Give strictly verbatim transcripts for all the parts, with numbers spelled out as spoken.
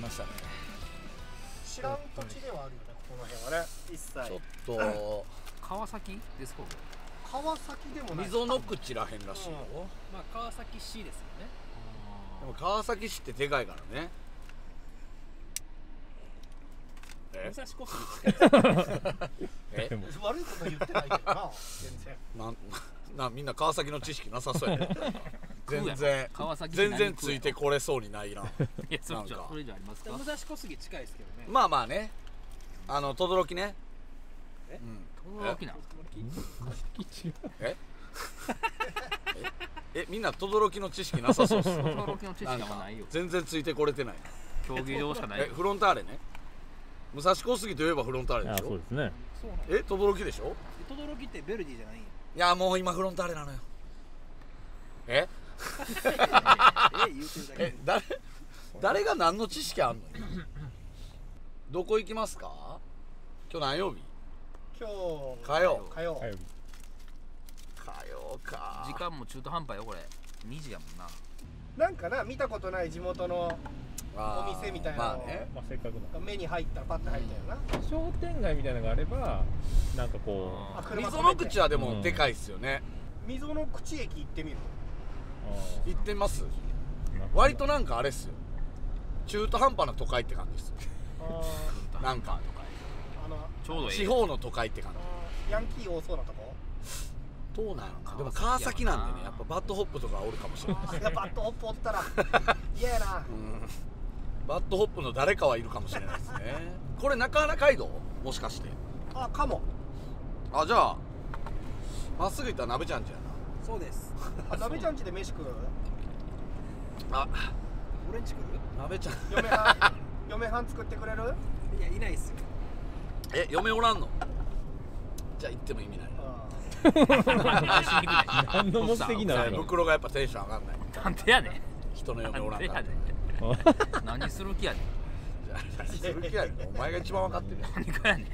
したね。 知らん土地ではあるよね、この辺はね。一切ちょっと川崎ですか。 川崎でもない。 溝の口らへんらしいよ。 まあ川崎市ですよね。 でも川崎市ってでかいからね。え武蔵小杉え悪いこと言ってないけどな、全然。 なんなみんな川崎の知識なさそうやね。全食うや然ろ川崎全然ついてこれそうにないな。 いやそれじゃなんかそれじゃありますか。 武蔵小杉近いですけどね。 まあまあね、あの轟ね。 えうん。 轟なええみんな轟の知識なさそうっす。 轟の知識はなんかないよ。 全然ついてこれてない。 競技場しかないよ。 えフロンターレね。武蔵小杉といえばフロンターレであ、 しょ。 そうですね。 そうなんや。 え轟でしょ。 轟ってベルディじゃないんや。 いやもう今フロンターレなのよ。ええ言うてるだけえ誰誰が何の知識あんの。どこ行きますか。今日何曜日。 今日火曜火曜火曜日。 火曜か。 時間も中途半端よこれ。にじやもんな。 なんかな、見たことない地元のあーお店みたいなのまあね。 まあせっかくな目に入ったらパッと入ったよな。 商店街みたいなのがあれば、なんかこあ車溝止めての口はでもでかいっすよね。 溝の口駅行ってみる。 う、 行ってみます。 あ割となんかあれっすよ。中途半端な都会って感じですよ。 あなんかあのちょうどいい。 地方の都会って感じ。 ヤンキー多そうなとこ。 どうなんやろな。でも川崎なんでね、やっぱバッドホップとかおるかもしれないです。 やっぱバットホップおったら嫌やな。 うんバッドホップの誰かはいるかもしれないですね。これ中原街道もしかして。 あ、かも。 あ、じゃあまっすぐ行ったら鍋ちゃんちやそうです。 あ、鍋ちゃん家で飯食う。 な。あ、 俺んち来る？ 鍋ちゃん嫁はん嫁はん作ってくれる？ いやいないっすよ。 え、嫁おらんの。じゃあ行っても意味ないな。 何の目的なの。 袋がやっぱテンション上がんない。 なんでやねん。 人の嫁おらんからなんでやねん。何する気やねん。 じゃあ何する気やねん。お前が一番分かってるよ。 何かやねん。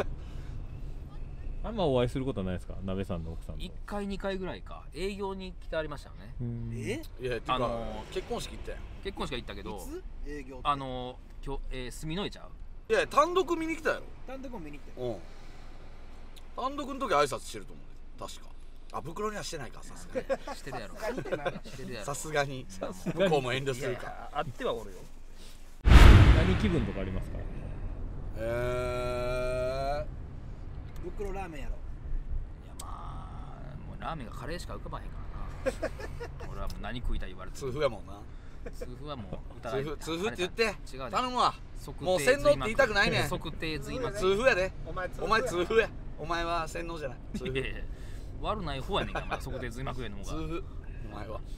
あんまお会いすることはないですか、鍋さんの奥さんと。 いっかいにかいぐらいか営業に来てありましたよね。 うんえ？ いや、てか、 あのー結婚式行ったやん。 結婚式は行ったけどいつ？営業って。 あのー今日、えー、住の江ちゃう。 いや、単独見に来たやろ。 単独も見に来て。 うん。単独の時挨拶してると思うね。確か。あ、袋にはしてないか、さすがに。 してるやろ。 さすがにってなしてるやろ。 さすがに。 が向こうも遠慮いやいするか。 やあってはおるよ。 何気分とかありますか。 え袋ラーメンやろ。 いやまあもうラーメンがカレーしか浮かばへんからな。俺はもう何食いたい言われー、 て痛風やもんな。 痛風はもう疑い痛風、痛風って言って。 違うね頼むわ。 測定もう洗脳って言いたくないねん。 測定髄膜。 痛風やで。 お前お前痛風や。お前は洗脳じゃない。痛風。 いやいや悪ない方やねんからまだ測定髄膜炎の方が痛風。お前は。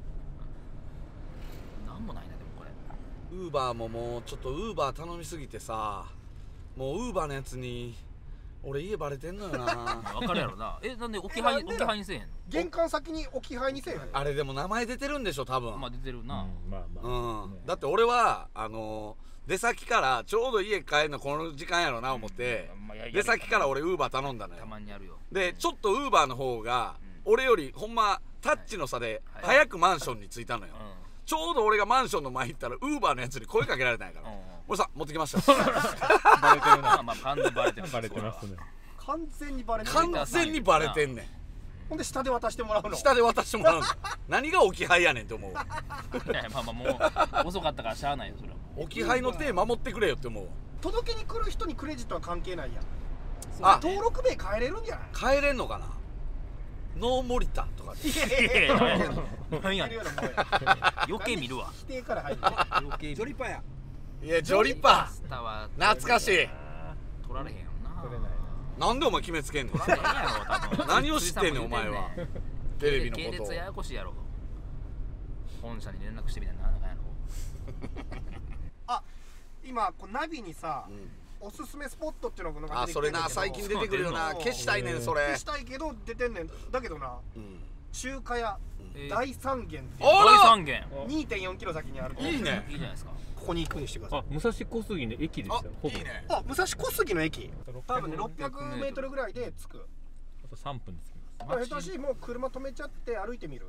なんもないなでもこれ。 ウーバーももうちょっとウーバー頼みすぎてさ、もうウーバーのやつに俺家バレてんのよな。 わかるやろな。えなんで置き配えなんで置き配にせえへん玄関先に置き配にせえへん。 あれでも名前出てるんでしょ多分。 の。まあ出てるな。 うん、まあまあ、 うん、だって俺はあのー、出先からちょうど家帰るのこの時間やろな思って、 うんまあや出先から俺ウーバー頼んだのよた。まにあるよ。 でちょっとウーバーの方が俺よりほんまタッチの差ではい早くマンションに着いたのよ。 うちょうど俺がマンションの前行ったらウーバーのやつに声かけられたんやからん。うん俺さ持ってきましたバレてるな。 まあまあ完全にバレてる。 バレてますね。 完全にバレてる。 完全にバレてんねほんで下で渡してもらうの。 ん。下で渡してもらうの何が置き配やねんって思う。 いやまあまあもう遅かったからしゃあないよそれは。 置き配の手守ってくれよって思う。 届けに来る人にクレジットは関係ないやん。 あ登録名変えれるんじゃない？ 帰れんのかな。ノーモリタとかでいやいやいやいやいや何やねん言ってるようなもんや。 余計見るわ。 否定から入る。 余計見る。 ジョリパや。 いやジョリパスタは懐かしい。 取られへんよな。 取れない。 なんでお前決めつけんの。 取られへんやろ多分。 何を知ってんねんお前は。テレビの系ことを列ややこしいやろ。本社に連絡してみたいななんかやろ。 あ、今こうナビにさ、 うんおすすめスポットっていうのがあそれな最近出てくるよな。 そう消したいねんそれ消。したいけど出てんねん。だけどな、 うん中華屋えー大三元ってあ大三元。 にてんよんキロ先にある。 いいねいいじゃないですか。 ここに行くにしてください。 あ、武蔵小杉の駅ですあよ。ほぼいいね。 あ、武蔵小杉の駅。多分ねろっろっぴゃくメートルぐらいで着く。 あとさんぷんですけど。 これ下手しもう車止めちゃって歩いてみる。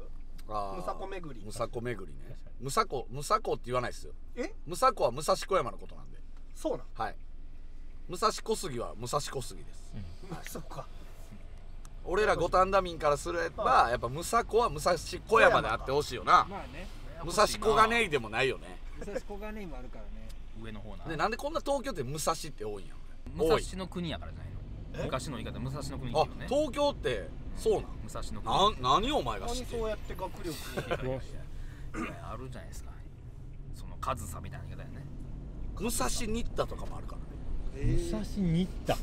あーむさこ巡り。 むさこ巡りね。むさこむさこって言わないですよ。 えむさこは武蔵小山のことなんで。 そうなん。 はい。武蔵小杉は武蔵小杉です。 そうか。 俺ら五反田民からすればやっぱ武蔵小は武蔵小山であってほしいよな。 まあね武蔵小金井でもないよね。 武蔵小金井もあるからね。 上の方なでなんでこんな東京って武蔵って多いんや武多い。 蔵の国やからじゃないの。昔の言い方武蔵の国ってあいうよね。 東京ってそうなん。 武蔵の国なん何お前が知ってんの。 何そうやって学力。 いやあるじゃないですか。その上総みたいな言い方やね。 武蔵新田とかもあるからね。 武蔵新田。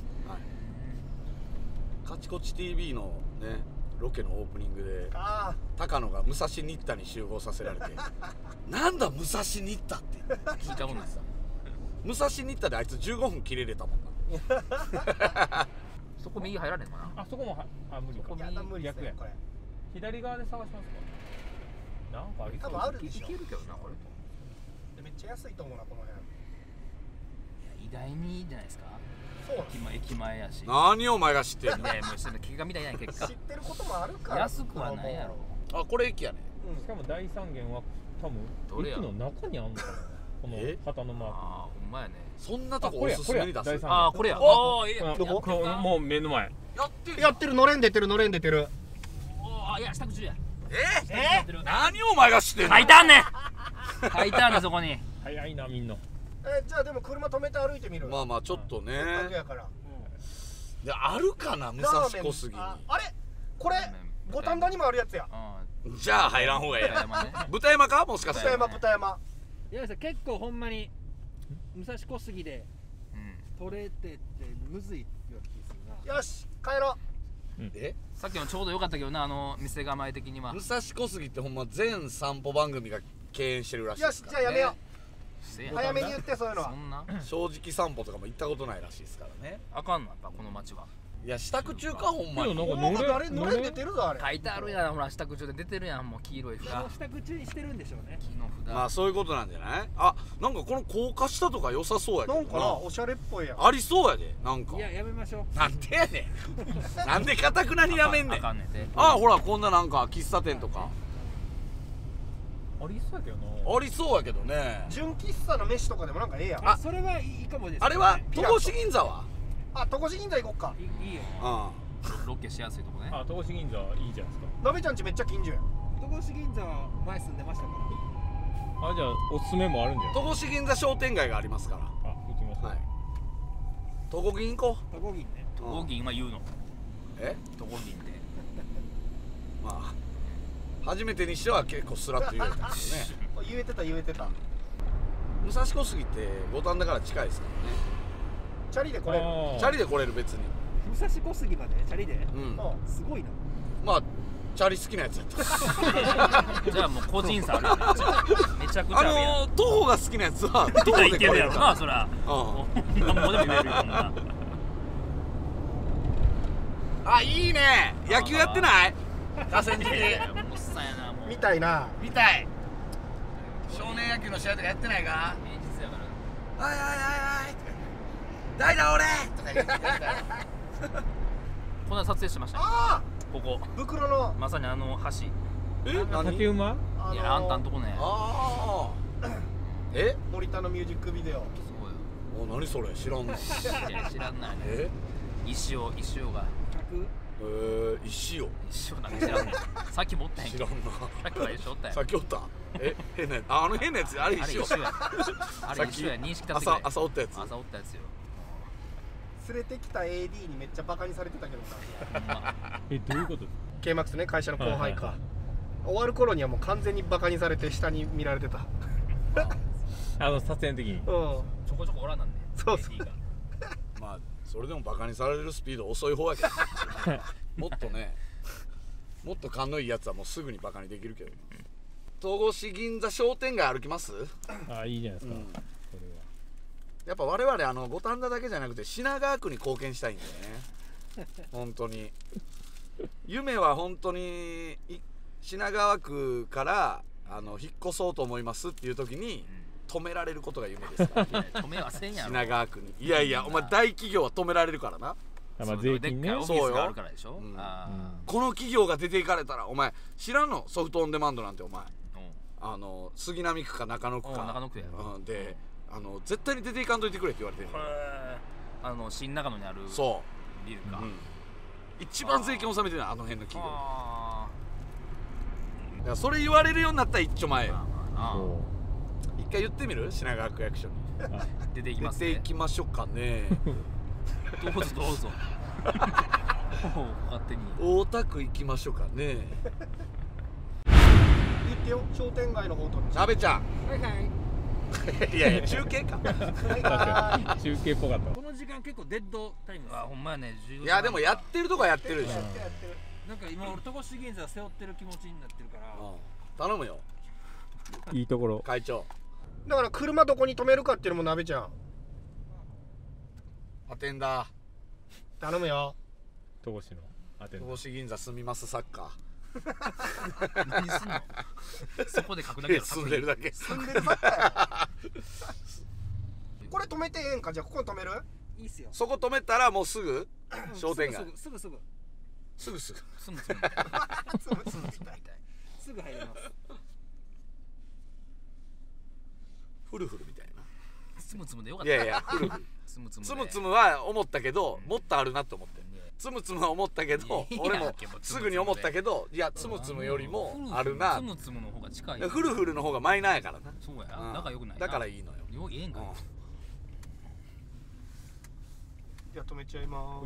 カチコチ ティーブイ のねロケのオープニングであ高野が武蔵新田に集合させられてなんだ武蔵新田って聞いたことないです。 武蔵新田であいつじゅうごふん切れれたもんな。 そこ右入られんのかな。 あそこもはあ無理かそこ。 あ。やだ無理です逆やねこれ。 左側で探しますか。なんかありそう。 多分あるでしょいけ。るけどなこれ。 めっちゃ安いと思うなこの辺。 意外にいいんじゃないですか。 そうなん。 駅前駅前やし。 何お前が知ってんの。 ねもうして結果みたいな結果知。ってることもあるから。 安くはないやろ。 あこれ駅やね。 うんしかも大三元は多ど分れや駅の中にあんのかな。このえ旗のマーク。 ああほんまやね。 そんなとこあこれやおすすめに出す。 これや第三ああこれや。 おああええやん。 どこ？このもう目の前。 やってるやってるのれん出てるのれん出てる。 おあいや支度中や。 えやってる何お前が知ってんの。 書いてあんねん。書いてあんねんそこに。 早いなみんな。 えじゃあでも車止めて歩いてみる。 まあまあちょっとねせっかくやから。 であるかな武蔵小杉に。 ああれこれ五反田にもあるやつや。 うん。 じゃあ入らん方がええや。 山ね。 豚山かもしかして。 豚山豚山。 いや結構ほんまに武蔵小杉でうん。 取れてってむずいような気するな。 よし帰ろえさっきのちょうど良かったけどなあの店構え的には武。蔵小杉ってほんま全散歩番組が敬遠してるらしう。 いよしですから。 じゃあやめよせやう。早めに言ってそういうのは。 そんな正直散歩とかも行ったことないらしいですからね。 あかんのやっぱこの街は。 いや支度中かほんまに。 けどなんかなんかのれんのれん出てるぞあれ。 書いてあるやんほら支度中で出てるやんもう黄色いいやもう札。 支度中にしてるんでしょうね。 木の札。 まあそういうことなんじゃない。あなんかこの高架下とか良さそうやけどなんかなおしゃれっぽいやん。 ありそうやでなんか。 いややめましょう。 なんでやねん。なんでかたくなにやめんねん。 あかんねんて。 あほらこんななんか喫茶店とかありそうやけどな。 ありそうやけどね。 純喫茶の飯とかでもなんかええやん。 ああそれはいいかもです、ね。 あれはピラト戸越銀座は。 あ戸越銀座行こっか。 いいいよ。 うんロケしやすいとこね。 あ戸越銀座いいじゃないですか。 なべちゃんちめっちゃ近所やん。 戸越銀座は前住んでましたから。 あじゃあおすすめもあるんじゃない。 戸越銀座商店街がありますから。 あ行きましょう。 はい戸越銀行こ戸越銀ね。 う。 トゴ銀は言うの。 えトゴ銀って。 まあ初めてにしては結構スラッと言えたけどね。 言えてた言えてた。 武蔵小杉って五反田から近いですからね。 チャリで来れる。 あーチャリで来れる別に。 武蔵小杉までチャリで。 うんあすごいな。 まあチャリ好きなやつやった。 じゃあもう個人差あるよね。めちゃくちゃああるやん。 のー、徒歩が好きなやつは徒歩いけるやろで来れるから。 なそら。 うんなんぼでも言えるよこんな。 あいいね野球やってない河川敷おっさんやなもう。 みたいな。 見たい少年野球の試合とかやってないか平日やから。 はいはいはいはい代打俺とか言ってやったよこんな撮影してましたね。 あここあ袋のまさにあの橋。 え何竹馬？ あのいやあんたんとこね。 ああえ森田のミュージックビデオ。 そうよ。 お何それ知らんのいや知らんないね。 え石尾石尾が客えー、石を石尾なんか知らんねん。さっき持ったへんけど。 知らんなさっきは石尾おったやん。 さっきおったえ変なやつああの変なやつあれあれ石を石尾や。あれ石尾や認識立ってくれ。 朝朝おったやつ朝おったやつよ。 連れてきた エーディー にめっちゃバカにされてたけどな。 ほんま。 えどういうこと？ ケーマックス ね会社の後輩かはいはいはい。 終わる頃にはもう完全にバカにされて下に見られてた。 あの撮影の時に。 うん。 ちょこちょこおらんなんで。 そうそうエーディー がまあそれでもバカにされるスピード遅い方やけどもっとねもっと勘のいいやつはもうすぐにバカにできるけど戸越銀座商店街歩きます、 あいいじゃないですか。 うんそれは。 やっぱ我々あの五反田だけじゃなくて品川区に貢献したいんだよね本当に夢は本当にい品川区からあの引っ越そうと思いますっていう時に止められることが夢ですからいや止めはせんやろ。 品川区にいやいやお前大企業は止められるからなあまあ税金ねでっかいオフィスがあるからでしょ。 うんあこの企業が出ていかれたらお前知らんの？ソフトオンデマンドなんてお前ーあの杉並区か中野区うんか中野区やろ。 うんであの絶対に出ていかんといてくれって言われてるこれあの新中野にあるそビルう、 か。 うん、一番税金納めてるのはあの辺の企業あだからそれ言われるようになったら一丁前よーまあまあなそ一回言ってみる品川区役所にうあ出ていきますね出てい。きましょうかねどうぞどうぞ。もう勝手に。 大田区行きましょうかね言ってよ、商店街の方となべちゃんはいはいいやいや中継かはい確はかに中継っぽかったこの時間結構デッドタイムですあほんまやね。 いやでもやってるとこはやってるでしょ、 やってるやってるなんか今俺戸越銀座背負ってる気持ちになってるからうん、頼むよいいところ会長だから車どこに止めるかっていうのも鍋ちゃんアテンダー頼むよ戸越のアテンダー戸越銀座住みますサッカ何すんの。そこで書くだけーだろ。 住んでるだけ住んでるサッカーやこれ止めてええんかじゃあここに止めるいいっすよそこ止めたらもうすぐうん商店街すぐすぐすぐすぐすぐすむすむ。 つむつむみたいすぐ入れますフルフルみたいなつむつむでよかった。 いやいやフルフルつむつむで。 つむつむは思ったけどもっとあるなって思ってつむつむは思ったけどいや俺もいやすぐに思ったけどいやつむつむよりもあるなつむつむの方が近いよ。 フルフルの方がマイナーやからなそうや。 うん仲良くないな。 だからいいのよよええんか。 うんじゃあ止めちゃいます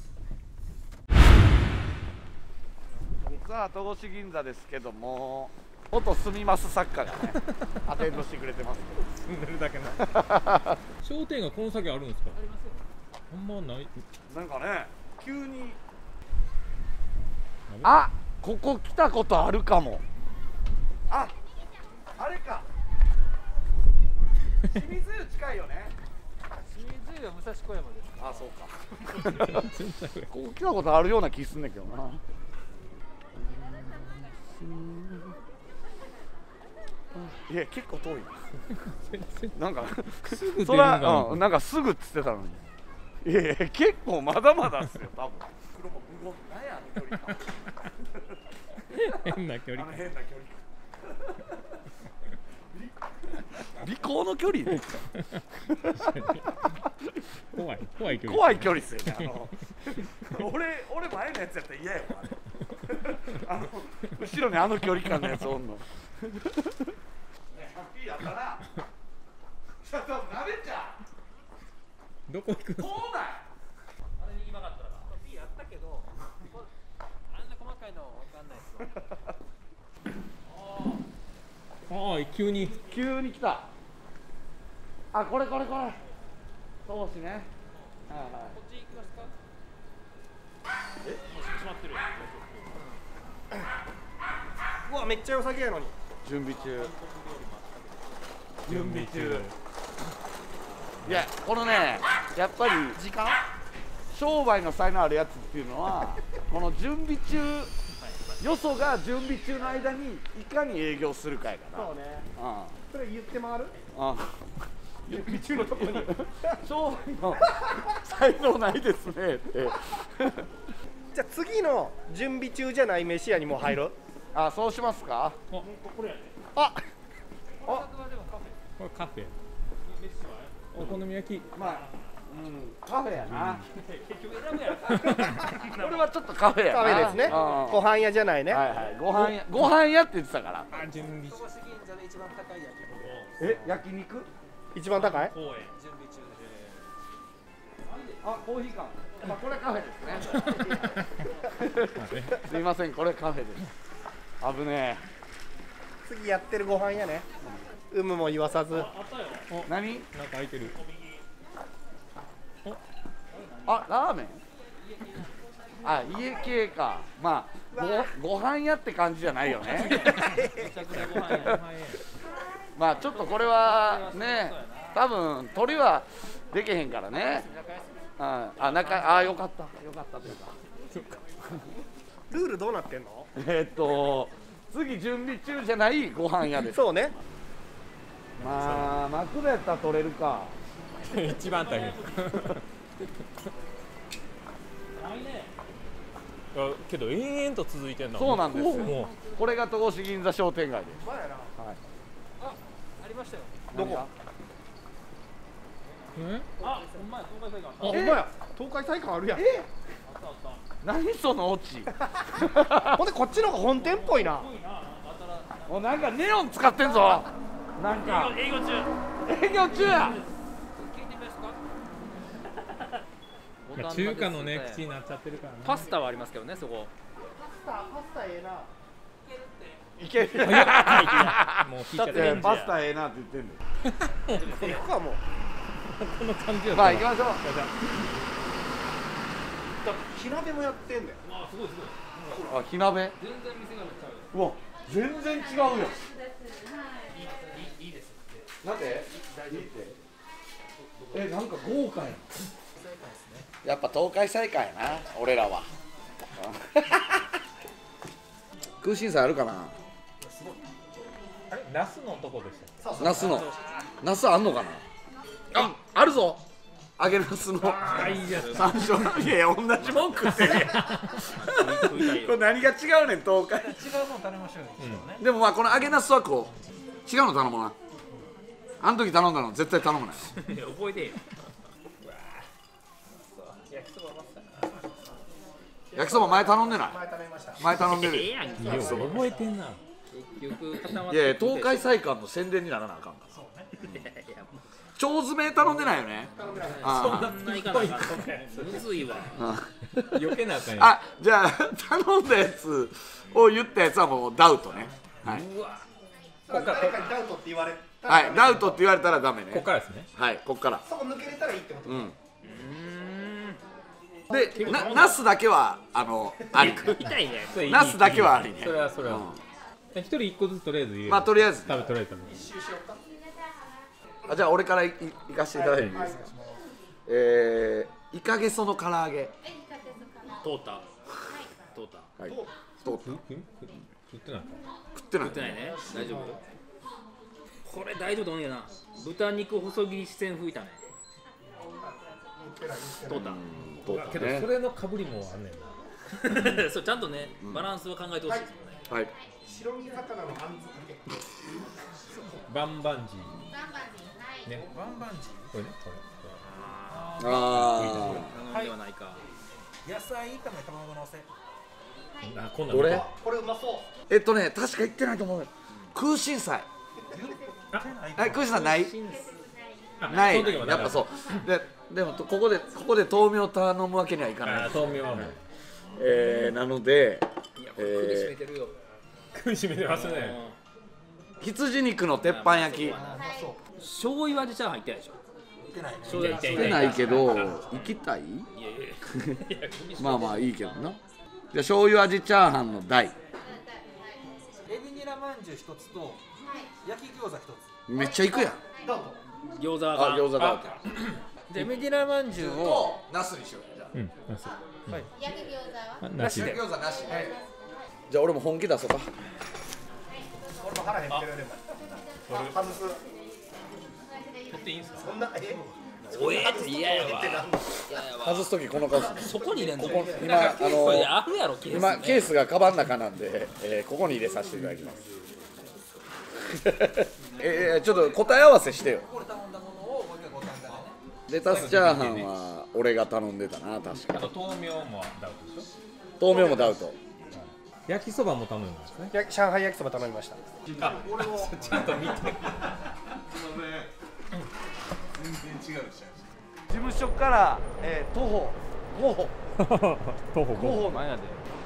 さあ戸越銀座ですけども元住みます作家がねアテンドしてくれてます住んでるだけな商店街この先あるんですか？ ありますよあんまないなんかね急にあここ来たことあるかもああれか清水湯近いよね清水湯は武蔵小山ですあそうかここ来たことあるような気すんねんけどないや結構遠いなんかすぐ出るそら、 なうん、なんかすぐっつってたのにいやいや結構まだまだっすよ多分黒も無言なんやあの距離感変な距離感あの変な距離感尾行の距離ね怖い怖い距離怖い距離っすよねあの俺俺前のやつやったら嫌やわあれあの後ろにあの距離感のやつおんのねハッピーやったなちょっとなべちゃんどこ行くんすか？ 遠ないあれに今かったら P やったけどあんな細かいのわかんないっすわああ急に急に来たあこれこれこれそうしねはいはいこっち行きますかうわめっちゃ良さげやのに準備中準備中いやこのねやっぱり時間商売の才能あるやつっていうのはこの準備中よそが準備中の間にいかに営業するかやからそうねあそれ言って回るあ準備中のとこに商売の才能ないですねってじゃあ次の準備中じゃない飯屋にもう入るあそうしますかあこれカフェお好み焼きまあうんカフェやな結局選ぶやろこれはちょっとカフェやなカフェですねうんご飯屋じゃないねはいはいご飯屋ご飯屋って言ってたからあ準備戸越銀座で一番高い焼きえ焼肉一番高い公園準備中あコーヒー缶まあこれカフェですねすいませんこれカフェです危ね次やってるご飯屋ね有無も言わさずえ何なんか開いてるあラーメンあ家系かまあごご飯屋って感じじゃないよねめちゃくちゃご飯やまあちょっとこれはね多分鳥はできへんからねああ中あよかったよかったというかルールどうなってんのえーっと次準備中じゃないご飯屋ですそうねまあマクドやったら取れるか一番大変いやけど延々と続いてんだそうなんですよもこれが戸越銀座商店街です。 まやな。 はい。 あ、ありましたよ。 どこ？ ううんあ、ほんまや、東海あ、 会館。 ほんまや。東海体育館あるやん。 あったあった。 何そのオチ。 ほんでこっちの方が本店っぽいな。 すごいな、あたら。 もうなんかネオン使ってんぞ。なんか営業中。 営業中や。 聞いてみますか。 まあ中華のね口になっちゃってるからねパスタはありますけどね、そこ。 パスタ、パスタええな。 いける。 もう聞いちゃってだっるてパスタええなって言ってんの。 行くかもう。 この感じだまあ行きましょう。 火鍋もやってんだよ。 あ、すごいすごい。 あ、火鍋。 全然店がめっちゃある。 うわ、全然違うよ。 いいいいですって。 なんで？いいって。え、なんか豪華やん。やっぱ東海祭館やな、俺らは。空心菜あるかな。 あれナスのとこでしたっナスの。ナスあんのかな。あ、あるぞ。揚げナスの。 けあいいじゃん山椒。いやいや、同じもん食ってるやん。 食いたいよこれ何が違うねん、東海。 違うもん頼みましょうよ。ね。 でもまあこの揚げナスはこう違うの頼むな。あの時頼んだの絶対頼むな。 覚えてよ。 焼きそば前頼んでない。 前食べました。 前頼んでええる。 やんけ。 いや覚えてんな結局固まっていやいや、東海祭館の宣伝にならなあかんから。 いやいやもう腸詰め頼んでないよね。あそんないかなあかんむずいわ。 あ余計なあかんやんあ、じゃあ頼んだやつを言ったやつはもうダウトね。はい。 うわ。 誰かにダウトって言われたら。 はい、ダウトって言われたらダメね。 ここからですねはい、こっから。 そこ抜けれたらいいってこと。 うん。 うで、なナスだけはあのありね。 ーん。痛いね。 それいいナスだけはありね。 それはそれはうん一人一個ずつとりあえず言えまあとりあえず食べとられたのあ、じゃあ俺からいい行かせていただいていいですか。えー、イカゲソの唐揚げ。 通った。通った。 はい。通った。 食ってないか食ってない。 食ってないね。大丈夫。これ大丈夫と思うよな。豚肉細切り四川風炒め。通った。 通ったけどそね。 れのかぶりもあんねんなそうちゃんとね、バランスは考えてほしいですよね。 はい。 白身魚のあんずかけ。 バンバンジーねバンバンジこれねこれあ頼んではないか。 ー。野菜炒め卵のせ。 あこんなあ。どれ？ これうまそう。 えっとね、確か言ってないと思う。空心菜。はい、空心菜ない？ない。 その時もやっぱそう。で、でもここでここで豆苗頼むわけにはいかないあ。豆苗はもうえー、なので、 いやこれ首絞めてるよ。 食いしめてますね羊肉の鉄板焼き。 醤油味チャーハンいってないでしょ。 てないね。 醤油味してないけど、行きたい？ いやいや。 まあまあいいけどな。じゃあ醤油味チャーハンの大。 エビニラまんじゅう一つと焼き餃子一つ。 めっちゃ行くやん。 ダウト。 餃子が。 あ、餃子だ。 じゃあエビニラまんじゅうを。 ナスにしよう。じゃあ。 うんナス焼き餃子はあなしで餃子なし。じゃあ俺も本気出そうか。 俺も腹減ってるでも。外す。 取っていいんすかそんなえ。 おえって嫌やわ。 外すときこの顔する。 そこに入れんの。 ここ今あこれのあるやろケース。 今ケースがカバンの中なんで、えー、ここに入れさせていただきます。えー、ちょっと答え合わせしてよ。 これ頼んだものをもう一回ご担当ね。 レタスチャーハンは俺が頼んでたな、確あか。 と豆苗もダウトでしょ豆苗もダウト。 焼きそばも頼むんですねや上海焼きそば頼みました。 あちゃんと見て事務所から、えー、徒歩ご歩。 徒歩ご歩前やで。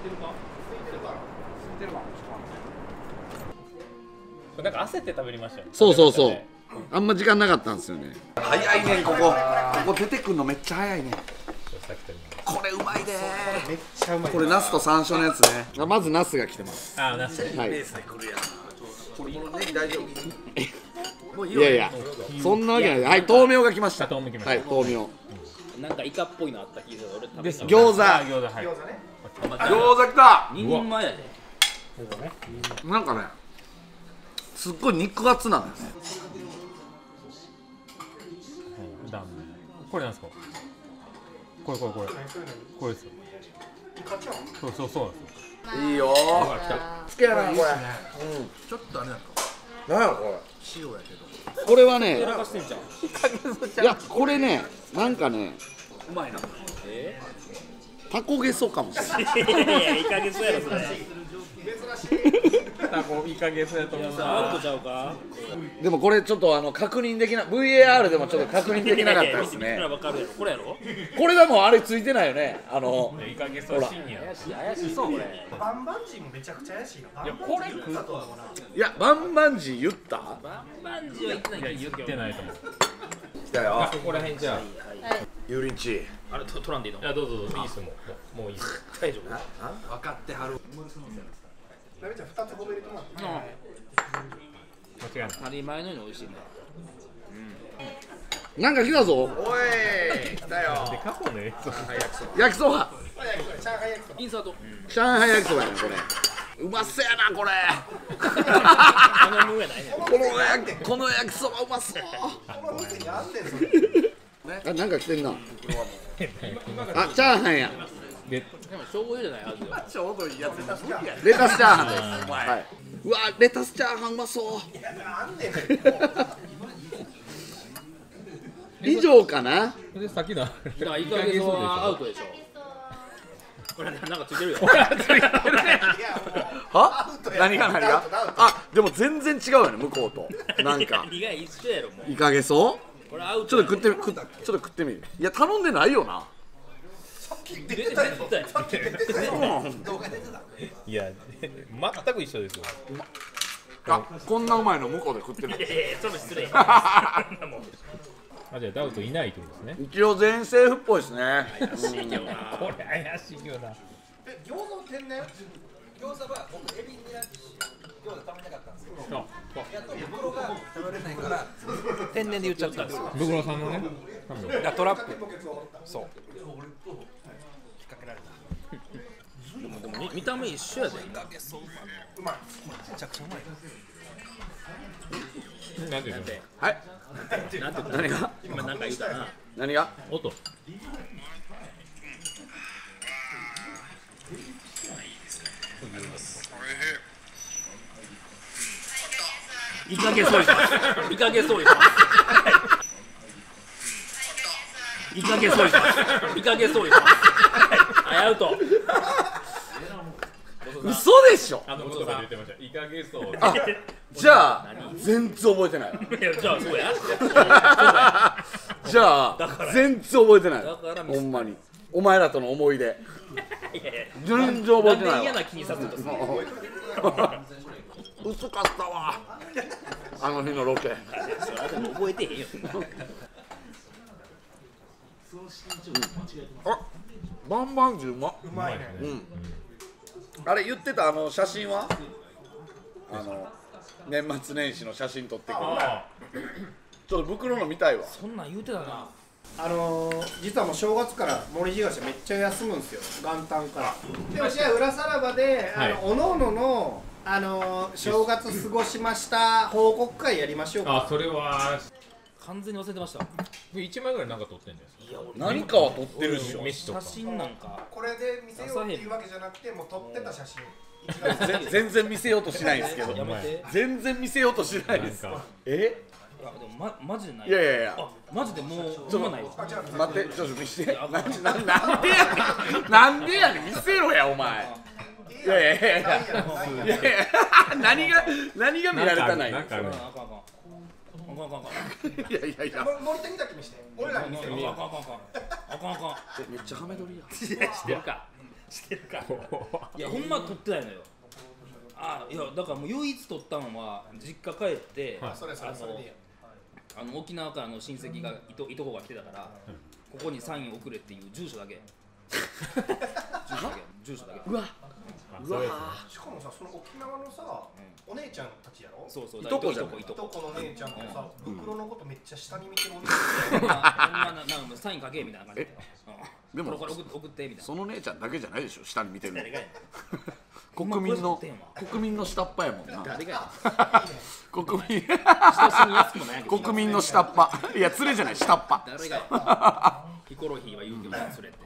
なんか焦って食べれましたよそうそうそう。あんま時間なかったんですよね。早いねんここ。ここ出てくるのめっちゃ早いねん。 さっきとこれうまいでめっちゃうまい。 これナスと山椒のやつね。まずナスが来てます。 あナスはい。 で来るやん。これこのネギ大丈夫？もういいいやいや、そんなわけない。はい、豆苗が来ました。 あ豆苗来ましたはい、豆苗。 なんかイカっぽいのあった気がする。俺食べですた。 餃子。 あ餃子はい餃子ね。 餃子来た。 二人前やで。 なんかね、すっごい肉厚なんです。 うんだこれなんですかこれこれこれこれですよ。そうそうそうなんですよ。 いいよー。好きやなこれ。 ちょっとあれなんかなんやろこれ。 塩やけどこれはね、 やらかしてんじゃん。 いやこれね、なんかね、 うまいな。えタコゲソかもしれない。 いやいや、いい加減そうやろそれ。 タコいい加減そうやと思うアウな。 トちゃうか。 でもこれちょっとあの確認できな ブイエーアール でもちょっと確認できなかったです見たね。 らわかるやろ。これやろ。 これでもあれついてないよね。あのいい加減そうシーンや。 怪しい怪しそうこれ。 バンバンジーもめちゃくちゃ怪しいな。 いやこれ食うと思うな。 いやバンバンジー言った？ バンバンジーは言ってないいや言ってないと思う。 来たよ。 ここら辺じゃあ。 油淋鶏。 あれと取らんでいいのい？やどうぞどうぞいいっすもうもういいっす。 大丈夫。 分かってはる。なべちゃん二つ褒めると思って。 間違いない。 当たり前のように美味しいね。 なんか来たぞ。 おい、来たよ。 で過去のやつ。 焼きそば。 上海焼きそば。 インサート。 上海焼きそばやねこれ。うまそうやなこれ。 あの上ないね。 この焼きこの焼きそばうまそう。 この店にあんねんそれ。 あなんか来てんな。あチャーハンや。 ででも醤油じゃないはずよ。 ちょうどいいやつだ。 レタスチャーハンです。はい。うわレタスチャーハンうまそう。 あんねん。 以上かな。 でさっきのだからいい加減そうはアウトでしょ。これなんかついてるよ。 は？何が何が？あでも全然違うよね向こうと。なんか何が一緒やろもう。 いかげそ？ これアウト。 ちょっと食ってみ食っちょっと食ってみる。いや頼んでないよな。 出てたよ。 いや全く一緒ですよ。 あこんなうまいの向こうで食ってる。 いやいやそれ失礼。 あじゃあダウトいないってことですね。 一応全政府っぽいですね。 怪しいけどな。 これ怪しいよな。 え、餃子天然？ 餃子は僕エビになってし餃子食べなかったんですけど、 あやっと袋が食べれないから天然で言っちゃったんですよ。 ブクロさんのね。 いやトラップ。そう。 でもでも見た目一緒やで。 うまい。 めちゃくちゃうまい。 なんていうの？ はい。 なんて何が？ 今なんか言うたな。 何が？ 音。 いかげそういますいかげそういますいかげそういますいかげそういますはいアウト。 嘘でしょ。 あの元さん言ってました。いかげそう。 あじゃあ全然覚えてない。 いやじゃあそうやじゃあ全然覚えてない。 だからミスほんまにお前らとの思い出いやいや全然覚えてないわ。 なんで嫌な気にさせるとする薄かったわあの日のロケ。 それはでも覚えてへんよあバンバンジーうまっ。 うまいね。 うんあれ言ってたあの写真はあの年末年始の写真撮ってくる。ちょっと袋の見たいわ。 そんなん言うてたな。 あのー、実はもう正月から森東めっちゃ休むんですよ、元旦から。でもじゃあ裏さらばで、あの、 はいおのおのの、あのー、正月過ごしました報告会やりましょうか。 あそれは完全に忘れてました。 いちまいぐらいなんか撮ってんじゃないですか。 いや俺何かは撮ってるっしょ。 飯とか写真なんかこれで見せようっていうわけじゃなくて、もう撮ってた写真。 ぜ全然見せようとしないんですけどやめて。 全然見せようとしないですなんかえいやでもまマジでない。 いやいやいやあマジでもうほんまないわ。 あ、じゃあ、 待ってちょっと見してなななんでやねんなんでやねん見せろやお前。いやいやいやいやいやいや何が何が見られたないなんかあるあかんあかんあかんあかんあかんあかんいやいやいやも森谷だけ見して。俺らに見せる。 あかんあかんあかんあかんあかんあかん。 めっちゃハメ撮りや。 してるかしてるかいやほんま撮ってないのよ。あいやだからもう唯一撮ったのは実家帰って、 はいそれそれそれでいいや。 あの沖縄からの親戚がいといとこが来てたから、ここにサイン送れっていう住所だけ住所だけ住所だけうわあそうですねしかもさ、その沖縄のさ、お姉ちゃんたちやろ。 そうそういとこじゃんいとこいとこいとこの姉ちゃんとさ、袋のことめっちゃ下に見てるお姉ほんまななんかサイン書けみたいな感じででもこれこれ送って送ってみたいな。 その姉ちゃんだけじゃないでしょ下に見てるの誰がやね国民のほんまこれ撮ってんわ国民の下っ端やもんな。 誰がや国民親しみやすくもないけど国民の下っ端いや連れじゃない下っ端。 誰がやヒコロヒーは言うけどねそれって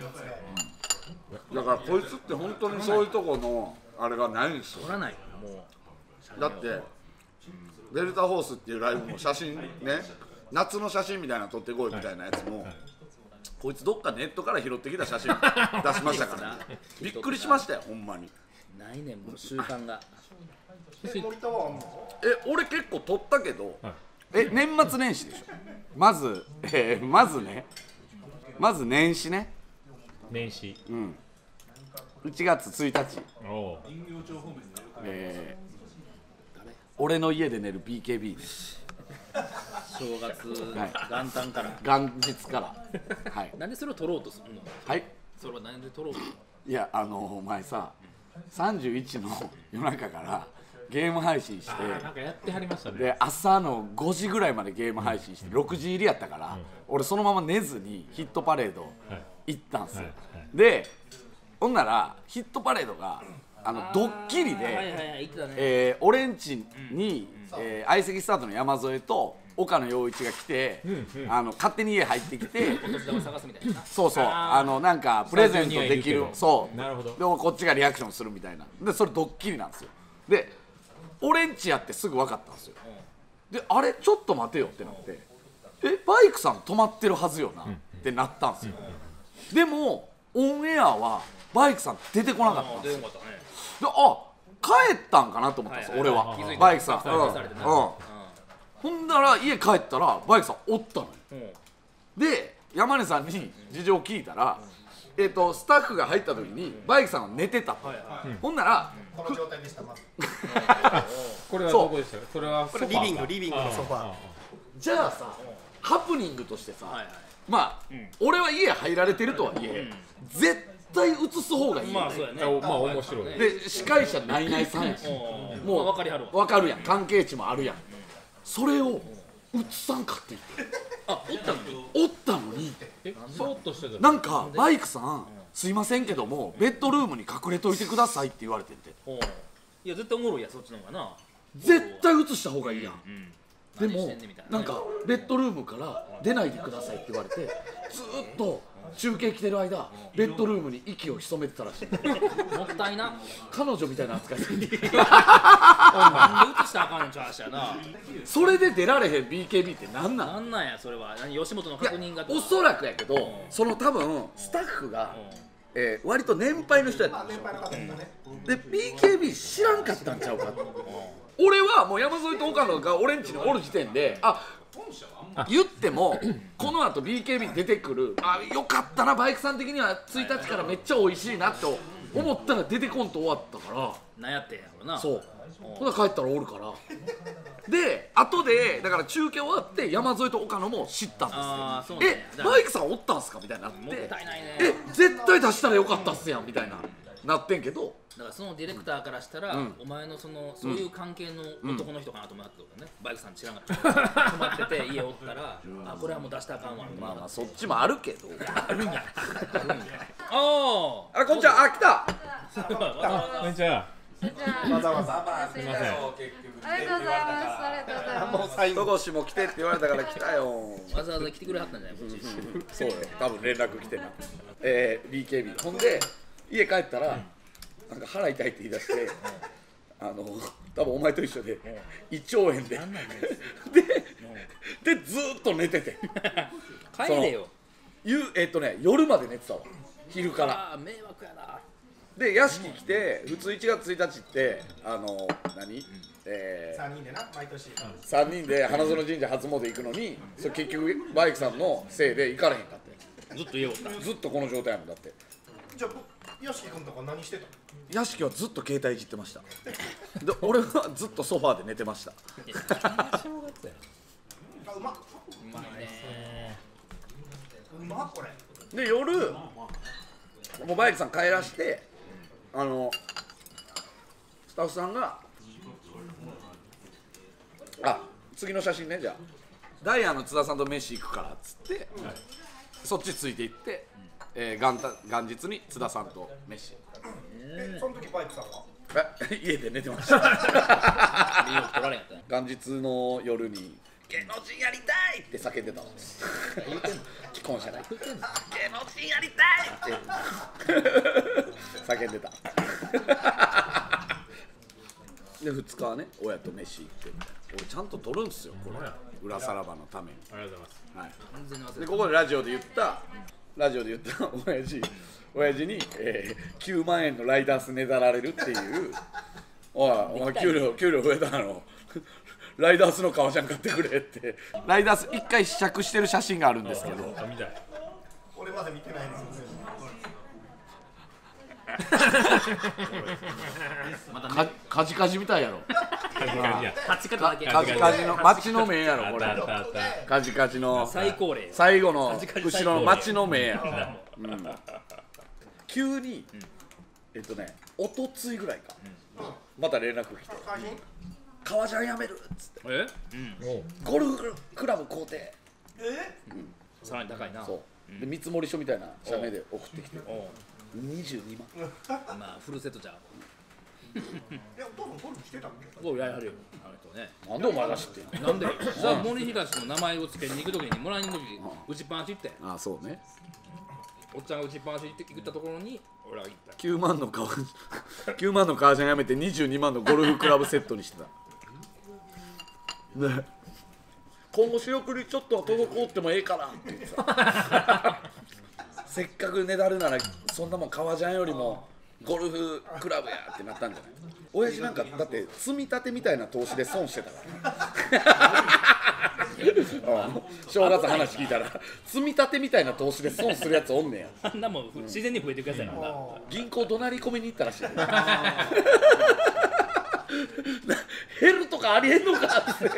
だからこいつって本当にそういうとこのあれがないんですよ。 取らないよもうだってデルタフォースっていうライブも写真ね夏の写真みたいなの撮ってこいみたいなやつも、こいつどっかネットから拾ってきた写真出しましたからねびっくりしましたよほんまに。 ないねんもう習慣がえ森田はあんの？ え俺結構撮ったけど、え年末年始でしょまず、えー、まずねまず年始ね年始うんいちがつついたち、 おおえー、俺の家で寝る ビーケービー ね正月はい元旦から元日からはいなんでそれを取ろうとするのはいそれはなんで取ろうといやあのお前ささんじゅういちの夜中からゲーム配信してなんかやってはりましたね。 で朝のごじぐらいまでゲーム配信してろくじ入りやったから、俺そのまま寝ずにヒットパレード行ったんすよ、 はいはいでほんならヒットパレードがあのドッキリで、 はいはいはい言ってたね、 えー、俺んちに、えー、相席スタートの山添と岡野陽一が来て、あの勝手に家入ってきてお年玉探すみたいなそうそうあーあのなんかプレゼントできるスタジオにはいるけどそうなるほどでもこっちがリアクションするみたいなでそれドッキリなんですよで俺んちやってすぐ分かったんですよであれちょっと待てよってなってえバイクさん止まってるはずよなってなったんですよでもオンエアはバイクさん出てこなかったんですよ出なかったねであ帰ったんかなと思ったんですよ、俺は気づいたバイクさん、 スタッフされてなうんうんほんだら家帰ったらバイクさんおったのようんうんで山根さんに事情を聞いたら、えー、とスタッフが入った時にバイクさんは寝てたと、 はいはいほんならこの状態でしたまずこれはどこでしたか。それはこれリビングリビングのソファーじゃあさハプニングとしてさ、 はいはいまあ、俺は家入られてるとはいえ、絶対映す方がいいよね、 まあそうやねあまあ面白いねで司会者ないないさんやしうんもうまあ分かりはるわ分かるやん関係値もあるやんそれを映さんかってんてあおったのにおったのにえそーっとしてた。 なんかバイクさんすいませんけどもベッドルームに隠れといてくださいって言われてんてうんいや絶対おもろいやそっちの方がな絶対映した方がいいやんうんでも何してんねんみたいなねなんかベッドルームから出ないでくださいって言われてずーっと中継来てる間ベッドルームに息を潜めてたらしいもったいな彼女みたいな扱いされてなんで映したらあかんねんちゅう話やなそれで出られへん ビーケービー ってなんなんなんなんやそれは何吉本のいや確認がおそらくやけどその多分スタッフが、えー割と年配の人やったんですよ年配の方ですかねで ビーケービー 知らんかったんちゃうかと俺はもう山添と岡野が俺ん家におる時点であ言ってもこの後 ビーケービー 出てくるあよかったなバイクさん的にはついたちからめっちゃ美味しいなと思ったら出てこんと終わったから何やってんやろなそうほな帰ったらおるからで後でだから中継終わって山添と岡野も知ったんですよあーそうねえバイクさんおったんすかみたいになってもったいないねえ絶対出したらよかったっすやんみたいななってんけどだからそのディレクターからしたら、 うんお前のそのそういう関係の男の人かなと思ったってことね、バイクさん知らなかった泊まってて家おったら、あこれはもう出したらあかんわまあまあそっちもあるけどあるんやあるんやああこんにちはあ来たあこんにちは。 わざわざすみません。 ありがとうございます。ありがとうございます。 もう最後戸越も来てって言われたから来たよわざわざ来てくれはったんじゃないこっちそうよ多分連絡来てなえー、ビーケービー ほんで家帰ったらなんか腹痛いって言い出してあの多分お前と一緒で胃腸炎でなんなんねででずーっと寝てて帰れよゆえっとね夜まで寝てたわ昼からあー迷惑やなで屋敷来て普通いちがつついたちってあの何、えーさんにんでな毎年さんにんで花園神社初詣行くのにそれ結局バイクさんのせいで行かれへんかってずっと家おったずっとこの状態やもんだってじゃあよしき君とか何してたの屋敷はずっと携帯いじってましたで俺はずっとソファーで寝てましたあうまっうまいねうまっこれで夜もうバイクさん帰らしてあのスタッフさんがあ次の写真ねじゃあダイヤの津田さんと飯行くからっつって、そっちついて行って、えー、元旦元日に津田さんと飯えその時バイクさんはえ家で寝てました身を取られんやったね元日の夜に芸能人やりたいって叫んでたの聞婚者が芸能人やりたいって叫んでたでふつかはね親と飯行って俺ちゃんと撮るんですよこれ裏さらばのために。 ありがとうございます。 はい、 完全に忘れでたここでラジオで言ったラジオで言った親父親父に、えー、きゅうまんえんのライダースねだられるっていうおいお前給料給料増えたのライダースの革ジャン買ってくれってライダース一回試着してる写真があるんですけどあ、見たい。 俺まだ見てないんですよ。 またねかカジカジみたいやろいや、 勝ち方だけカジカジの町の名やろこれあったあったあっカジカジの最高齢最後のカジカジ後ろの町の名や、うん、急に、えっとねおとついぐらいか、また連絡来て会員 「革ジャンやめる」っつってえた。おう。 「ゴルフクラブ買うてえさらに高い」なそうで見積書みたいな社名で送ってきておうにじゅうにまんまあフルセットじゃんえお父さんゴルフしてたの？ ゴルフやりはるよあの人ねなんでお前が知ってんのなんでじゃあ森東の名前を付けに行くときにもらいに行くとき打ちっぱなし行ってああそうねおっちゃんが打ちっぱなし行って行ったところに俺らが行ったきゅうまんの革きゅうまんの革ジャンやめてにじゅうにまんのゴルフクラブセットにしてたね今後仕送りちょっとは滞ってもええかなって言ってさせっかくねだるならそんなもん革ジャンよりもゴルフクラブやってなったんじゃない親父なんかだって積み立てみたいな投資で損してたからうん正月話聞いたら積み立てみたいな投資で損するやつおんねやあんなもん自然に増えてくださいからな銀行怒鳴り込みに行ったらしい減るとかありえんのかって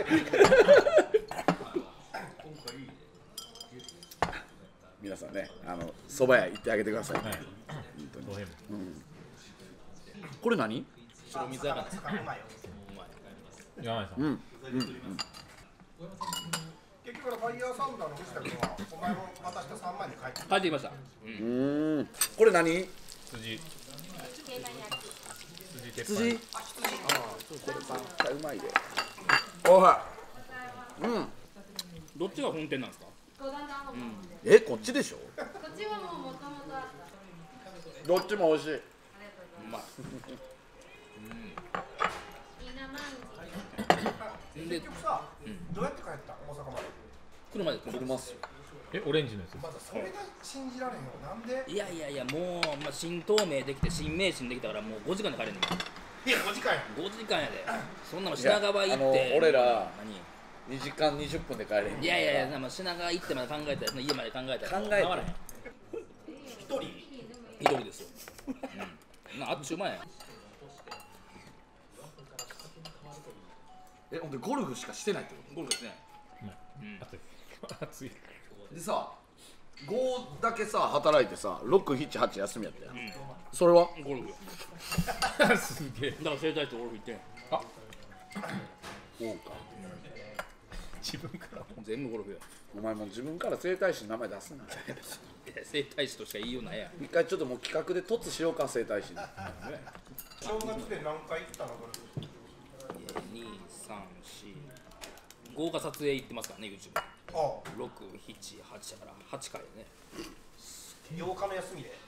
皆さんねあの蕎麦屋行ってあげてください、 はい。 本当にどうへんも。 これ何白水やからうまいよ。 うまい山根さん。 うんうん結局ファイヤーサンダーの藤田君はお前も渡したさんまんに帰って帰ってきましたうーんこれ何辻。辻鉄板。 羊あこれ絶対うまいでおはうんどっちが本店なんですか五段の方もえこっちでしょこっちはもうもともとあったどっちも美味しいうまいいいなまんじで結局さ、どうやって帰った大阪まで？ 車で来る車っすよえ、オレンジのやつ。 まだそれが信じられへんよ。なんで？ いやいやいやもう、まあ、新東名できて新名神できたからもうごじかんで帰れんねんいやごじかんや。 ごじかんやでそんなの品川行っていやあの俺ら何にじかんにじゅっぷんで帰れへんいやいやいや、まあ、品川行ってまで考えたら家まで考えたら考えて回らへん一人？ 一人ですよ、うん、なあっちゅう前やえほんでゴルフしかしてないってこゴルフですね熱い。熱い。 とでさごだけさ働いてさろく、しち、はち休みやったやん、それはゴルフすげえ。 だから整体師とゴルフ行ってんあ、 そうか自分から。 全部ゴルフやお前もう自分から整体師の名前出すないや整体師としか言いようないやん一回ちょっともう企画で凸しようか整体師に正月で何回行ったのゴルフ？ に、さん、よん豪華撮影行ってますからね YouTube ああ、 ろく、しち、はちだからはちかいねようかの休みで。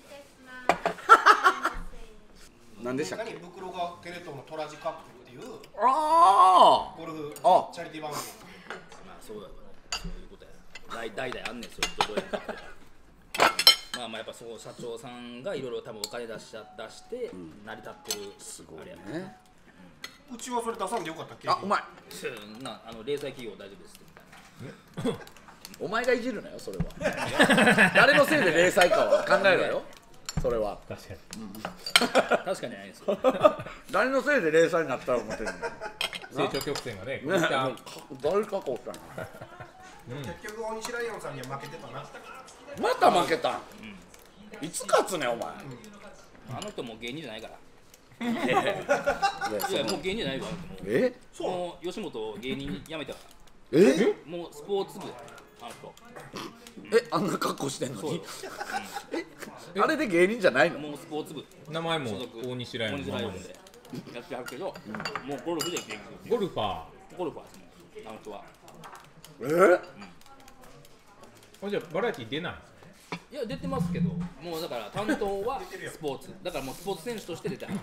何でしたっけ何袋がテレ東のトラジカップっていうあゴルフあチャリティー番組。 まあそうだよねそういうことや代代々あんねんそれどこやねんってまあまあやっぱそう社長さんがいろいろ多分お金出しちゃ出して成り立ってる、 すごいあれやねうちはそれ出さんでよかったっけ？ あうまいなあの零細企業大丈夫ですってみたいなお前がいじるなよそれは誰のせいで零細かは考えろよそれは確かに。 確かにないですよ誰のせいで零細になったら思ってんの成長曲線がね。 ね誰かこうしたの結局大西ライオンさんには負けてたな。 また負けたん、いつ勝つねんお前、 あの人もう芸人じゃないからいやいやもう芸人じゃないわえもう吉本芸人辞めたかえらもうスポーツ部だよあの人えあんな格好してんのにそうよえあれで芸人じゃないのもうスポーツ部名前も所属大西ライオン大西ライオンでやってはるけど、もうゴルフで生きていくゴルファー。 ゴルファーですもんあの人はえほんじゃバラエティ出ないんですか？ いや出てますけど、もうだから担当はスポーツだからもうスポーツ選手として出てない。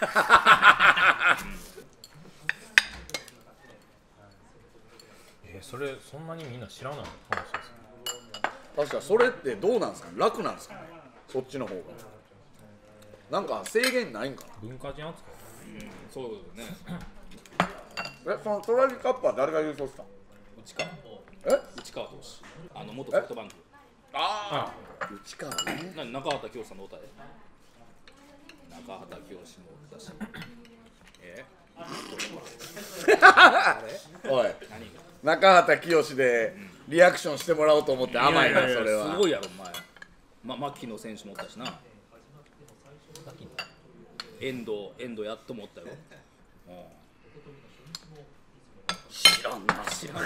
えー、それそんなにみんな知らない話ですか？ 確かそれってどうなんですか、楽なんですかね、そっちの方が。なんか制限ないんかな。 文化人扱い。 そういうことね。 え、そのトラジカップは誰が優勝したの？ 内川え、 内川投手、あの元ソフトバンク。 ああ、内川ね。 何中畑清さんのおたで中畑清もおったし。えおい、 何中畑清でリアクションしてもらおうと思って甘いな、それは。 すごいやろお前。ま牧野選手もおったしな。遠藤遠藤やっともおったよ。 知らんな、知らん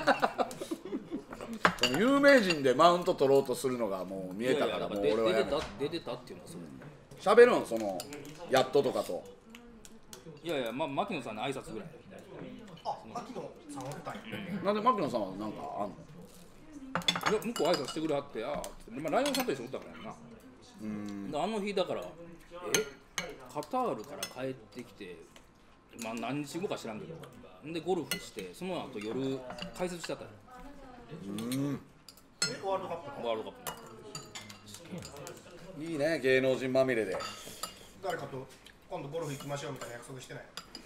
な。有名人でマウント取ろうとするのがもう見えたから、もう俺はやめた。 出てたっていうのはそう。 喋るん、そのやっととかと。 いやいや、ま牧野さんの挨拶ぐらい。 あ、牧野さんおったんや。 なんで牧野さんはなんかあんの？ いや向こう挨拶してくれはってや、まあ、ライオンさんと一緒におったからやな。うんあの日だから、えカタールから帰ってきて、まあ、何日後か知らんけど、でゴルフして、その後夜解説しちゃったよ。 うんワールドカップのワールドカップいいね、芸能人まみれで。 誰かと今度ゴルフ行きましょうみたいな約束してない？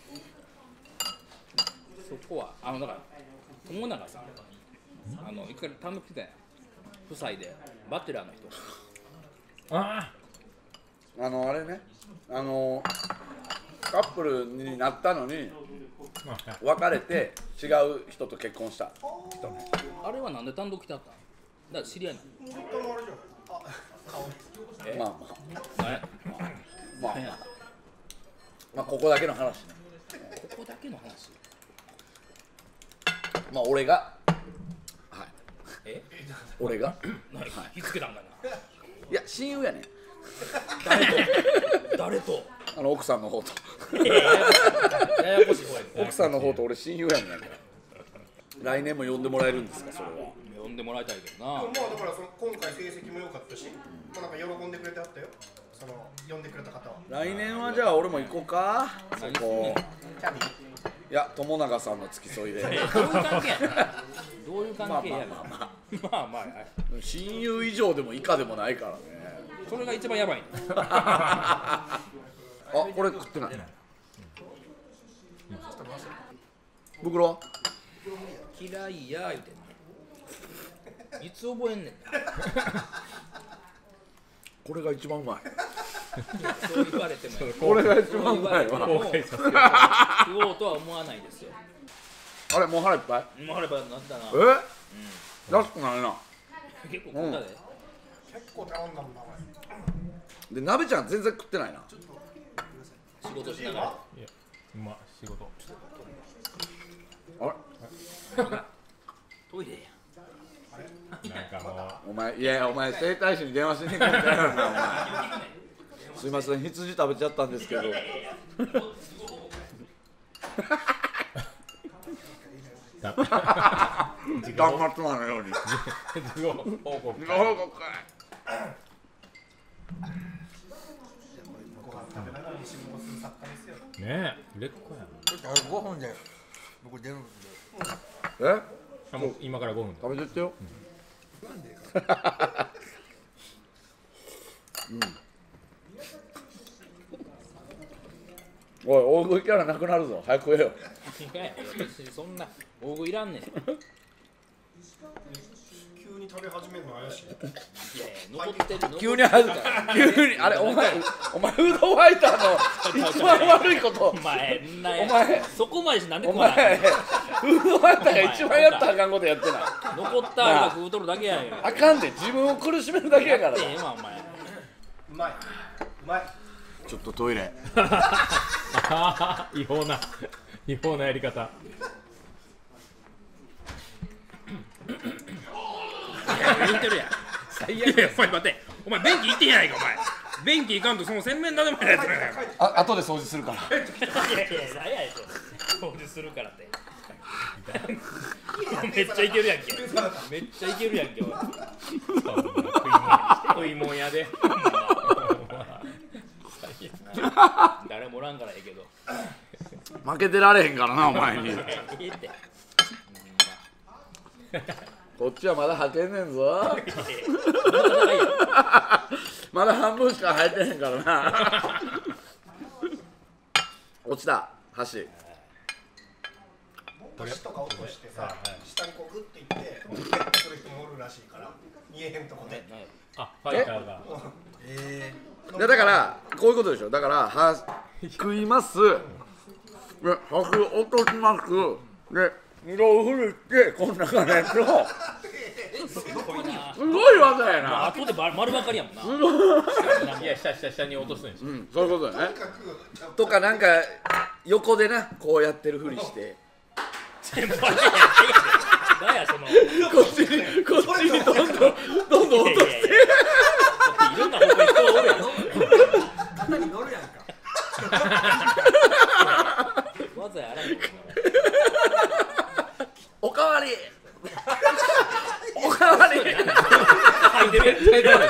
そこはあのだから友永さん、あの一回単独来てたやん、夫妻でバチェラーの人。 ああのあれね、あのカップルになったのにあ、 別れて違う人と結婚した。 あれはなんで単独来てあったん？だから知り合いなの？ 本当のあれじゃない？あ、顔。 えまあまあ何やまあ何やまあここだけの話ね。 ここだけの話。 まあ俺がはいえ俺が何火つけたんかな。 いや親友やねん。 誰と誰とあの奥さんの方とやややこしい方やで。 奥さんの方と俺親友やねんから。来年も呼んでもらえるんですか、それは。 呼んでもらいたいけどな。 まあだからその今回成績も良かったし、まあなんか喜んでくれてあったよ。その呼んでくれた方は。 来年はじゃあ俺も行こうか、そこ。 キャディ。 いや、友永さんの付き添いで。 どういう関係やどういう関係やまあまあまあままあまあはい親友以上でも以下でもないからね。 それが一番やばいね。 あ、これ食ってない。袋は？ 嫌いや言うてんの。いつ覚えんねん。 これが一番うまい。 そう言われてもこれが一番うまいわ。 もう食おうとは思わないですよ。 あれ、もう腹いっぱい？ もうあればなったな。 え？安くないな。 結構食ったで。 結構頼んだもんな。 で、鍋ちゃん全然食ってないな。 仕事しながら。 いや、まあ仕事。 あれ？ トイレや。 なんかもうお前、いやお前整体師に電話しに行くみたいなな、お前。すいません、羊食べちゃったんですけど。 だ断末魔のように。 自己報告自己報告かい。 ご飯食べながら仕事する作家ですよ。 ねえ、売れっ子やん。 ごふんで僕出るんで。 え？ あ、もう今からごふんで。 食べてってよ。うん。おい、大食いキャラなくなるぞ。早く食えよ。 いやいや別にそんな大食いいらんねん。い急に食べ始めるの怪しい。 やいや残ってる。 急に入るから。急に、あれ、お前、お前、フードファイターの一番悪いこと。 お前なお前そこまでしなんでお食わな前、 いフードファイターが一番やったらあかんことやってない。 残ったあれが食うとるだけやんよ。 あかんで、自分を苦しめるだけやからやってへんわお前。 うまい。うまい。 ちょっとトイレ。 違法な違法なやり方。 言ってるやん。最悪や。お前待て。お前便器行ってへんやないかお前。便器行かんとその洗面台でもやつらやん。 あ、後で掃除するから。 いやいや何やそれ掃除するからって。 めっちゃいけるやんけめっちゃいけるやんけおい食いもんやで誰もおらんからええけど負けてられへんからなお前にいいってこっちはまだ履けんねんぞまだ半分しか履いてへんからな落ちた箸箸とか落としてさ、下にこうグッていってそれ人もおるらしいから見えへんとこであ、ファイターがえいやだからこういうことでしょだからは食いますで箸落としますで色を振るってこんな感じのすごいなすごい技やな後で丸分かりやもんなすごいいや下下下に落とすんでしょうんそういうことだねとかなんか横でなこうやってるふりして何やそのこっちにこっちにどんどんどんどん落としていろんな方向に人がおるやん肩に乗るやんか技やらんもんおかわりおかわり入ってるや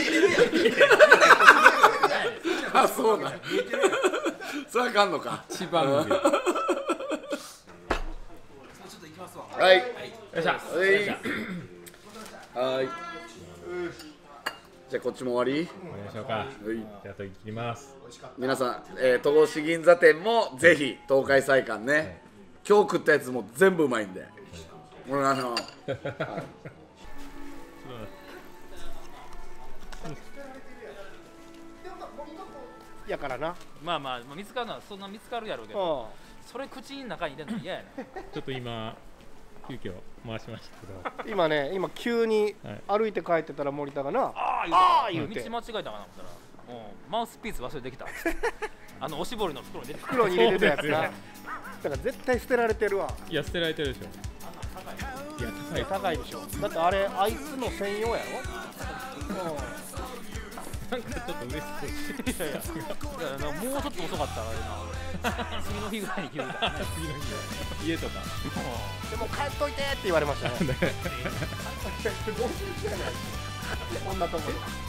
んあそうなんそれあかんのか一番上よはいっしゃはいはいじゃあこっちも終わり終わりましょうかはいじゃあと切ります皆さん、えー、戸越銀座店もぜひ東海菜館ね、今日食ったやつも全部うまいんで、もうあの、はいやからなまあまあ見つかるのはそんな見つかるやろうけどそれ口の中に入れるの嫌やねちょっと今急遽回しましたけど今ね今急にはい歩いて帰ってたら森田がなああー言うて道間違えたかな思ったらうんマウスピース忘れてきたあのおしぼりの袋に入れて袋に入れてたやつなそうですよだから絶対捨てられてるわいや捨てられてるでしょいや高い高いでしょだってあれあいつの専用やろなんかちょっと嬉しそういやいやいやもうちょっと遅かったらあれな次の日ぐらいに気づいた次の日は家とかでも帰っといてって言われましたねこんなところ